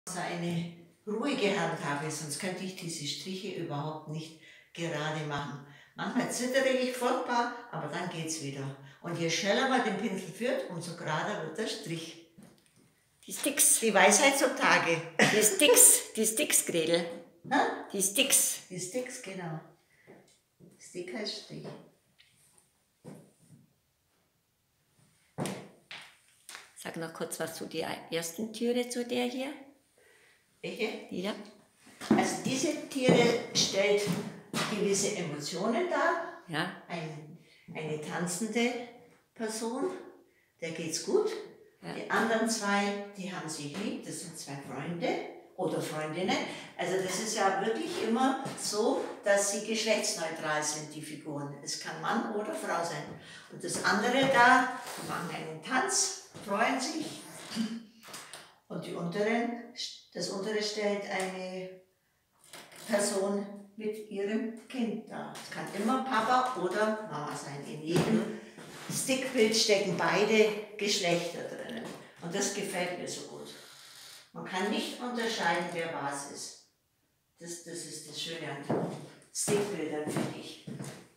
Eine ruhige Handhabe, sonst könnte ich diese Striche überhaupt nicht gerade machen. Manchmal zittere ich furchtbar, aber dann geht es wieder. Und je schneller man den Pinsel führt, umso gerader wird der Strich. Die Sticks. Die Weisheit zum Tage. Die Sticks, Gretel. Ha? Die Sticks. Die Sticks, genau. Stick heißt Strich. Sag noch kurz was zu der ersten Türe, zu der hier. Welche? Die da. Also diese Tiere stellt gewisse Emotionen dar. Ja. Eine tanzende Person, der geht's gut. Ja. Die anderen zwei, die haben sich lieb, das sind zwei Freunde oder Freundinnen. Also das ist ja wirklich immer so, dass sie geschlechtsneutral sind, die Figuren. Es kann Mann oder Frau sein. Und das andere da, die machen einen Tanz, freuen sich. Und das untere stellt eine Person mit ihrem Kind dar. Es kann immer Papa oder Mama sein. In jedem Stickbild stecken beide Geschlechter drinnen. Und das gefällt mir so gut. Man kann nicht unterscheiden, wer was ist. Das ist das Schöne an den Stickbildern, finde ich.